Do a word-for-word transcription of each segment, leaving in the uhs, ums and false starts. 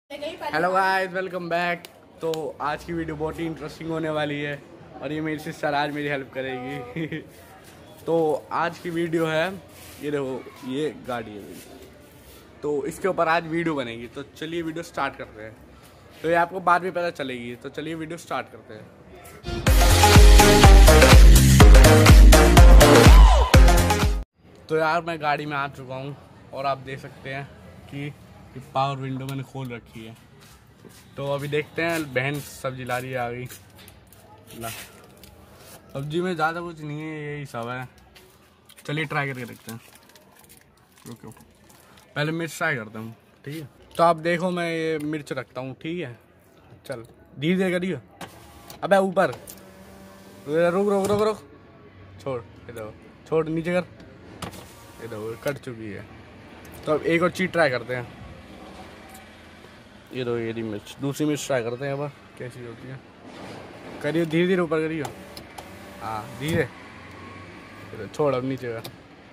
Hello guys, welcome back. तो आज की वीडियो बहुत ही इंटरेस्टिंग होने वाली है और ये मेरी सिस्टर आज मेरी हेल्प करेगी। तो आज की वीडियो है, ये देखो ये गाड़ी है मेरी, तो इसके ऊपर आज वीडियो बनेगी। तो चलिए वीडियो स्टार्ट करते हैं। तो ये आपको बाद में पता चलेगी, तो चलिए वीडियो स्टार्ट करते हैं। तो यार मैं गाड़ी में आ चुका हूँ और आप देख सकते हैं कि पावर विंडो मैंने खोल रखी है। तो अभी देखते हैं, बहन सब्जी ला रही है, आ गई ला। सब्जी में ज़्यादा कुछ नहीं है, यही सब है। चलिए ट्राई करके देखते हैं। रुको पहले मिर्च ट्राई करता हूँ, ठीक है। तो आप देखो मैं ये मिर्च रखता हूँ, ठीक है। चल धीरे धीरे करिए। अबे ऊपर रुक रुक रुक रुक छोड़, इधर छोड़, नीचे कर, इधर कट चुकी है। तो अब एक और चीज़ ट्राई करते हैं। ये दो ये मिर्च, दूसरी मिर्च ट्राई करते हैं अब कैसी होती है। करिए धीरे धीरे ऊपर करिए, हाँ धीरे, छोड़ अब नीचे का।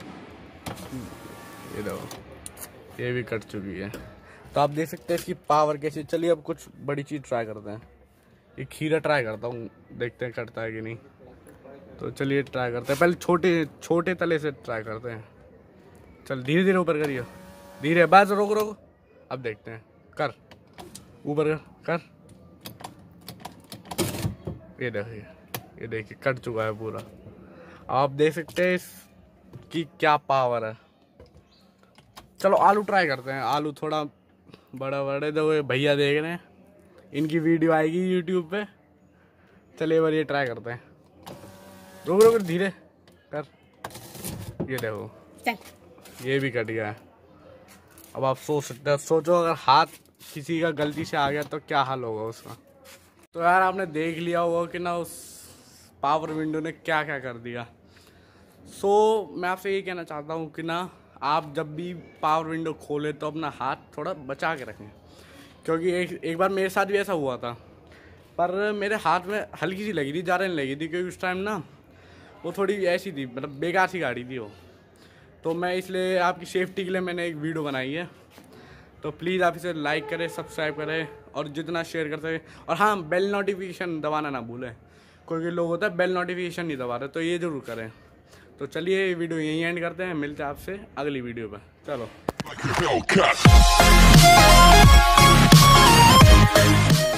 ये दो ये भी कट चुकी है। तो आप देख सकते हैं इसकी पावर कैसी। चलिए अब कुछ बड़ी चीज़ ट्राई करते हैं। ये खीरा ट्राई करता हूँ, देखते हैं कटता है कि नहीं। तो चलिए ट्राई करते हैं, पहले छोटे छोटे तले से ट्राई करते हैं। चल धीरे धीरे ऊपर करिए, धीरे, बस रोक रोक। अब देखते हैं, कर ऊपर कर, कर। ये देखिए, ये देखिए कट चुका है पूरा। आप देख सकते हैं इसकी क्या पावर है। चलो आलू ट्राई करते हैं। आलू थोड़ा बड़ा बड़े दो, भैया देख रहे हैं, इनकी वीडियो आएगी यूट्यूब पे। चलिए बार ये ट्राई करते हैं। रुक रुक धीरे कर। ये देखो ये भी कट गया है। अब आप सोच सकते हैं, सोचो अगर हाथ किसी का गलती से आ गया तो क्या हाल होगा उसका। तो यार आपने देख लिया होगा कि ना उस पावर विंडो ने क्या क्या कर दिया। सो मैं आपसे ये कहना चाहता हूँ कि ना आप जब भी पावर विंडो खोले तो अपना हाथ थोड़ा बचा के रखें, क्योंकि एक एक बार मेरे साथ भी ऐसा हुआ था। पर मेरे हाथ में हल्की सी लगी थी, ज़्यादा नहीं लगी थी, क्योंकि उस टाइम ना वो थोड़ी ऐसी थी, मतलब बेकार सी गाड़ी थी वो। तो मैं इसलिए आपकी सेफ्टी के लिए मैंने एक वीडियो बनाई है। तो प्लीज़ आप इसे लाइक करें, सब्सक्राइब करें और जितना शेयर कर सकें। और हाँ, बेल नोटिफिकेशन दबाना ना भूलें। कोई कोई लोग होता है बेल नोटिफिकेशन नहीं दबाते, तो ये ज़रूर करें। तो चलिए ये वीडियो यहीं एंड करते हैं, मिलते हैं आपसे अगली वीडियो पर। चलो।